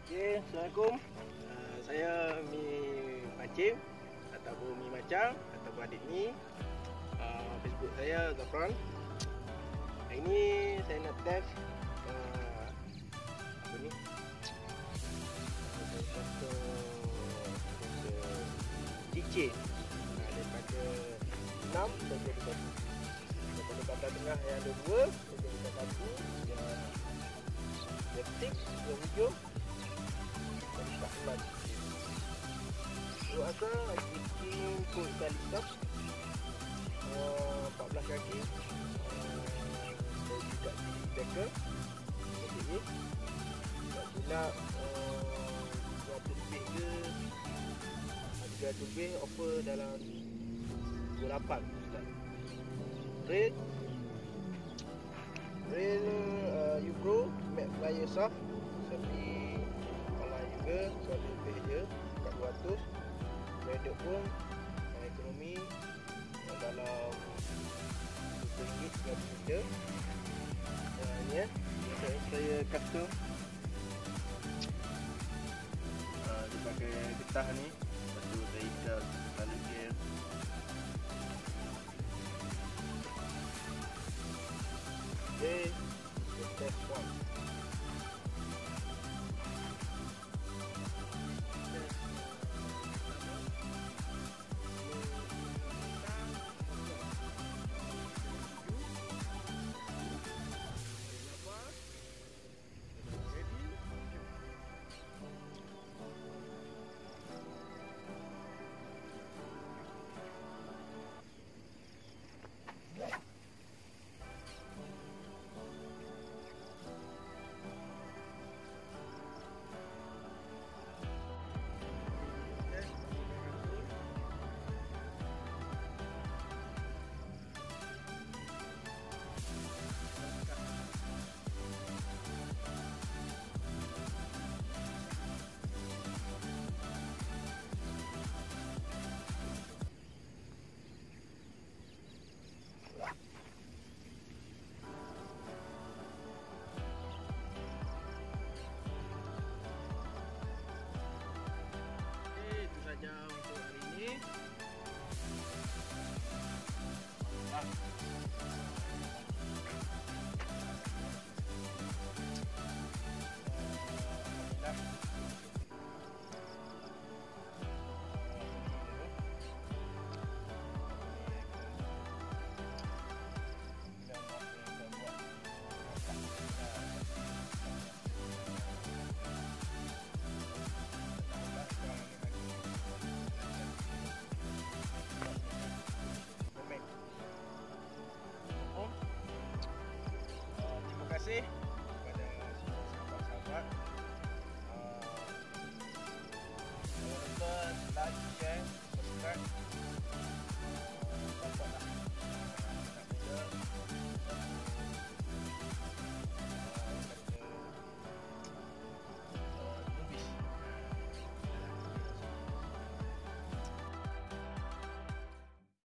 Okay, Assalamualaikum. Saya Mi Macim ataupun Mi Macam ataupun adik Mi. Facebook saya Zafran. Hari ni saya nak test apa ni? Satu keychain daripada 6 menjadi 1. Daripada batas tengah yang ada 2 menjadi 1. Dia tip, dia hujung. Untuk asal bikin kod tali stop 14 kaki dari dekat decker ni tak silap 200 lebih ke 300 lebih offer dalam 28 rail Ubro Mac Flyer Soft seperti juga soal lebih je 400. Redek pun ekonomi dalam RM30 3 ni ya. Saya custom dia pakai getah ni. Lepas tu saya ikat tali gear. Okay.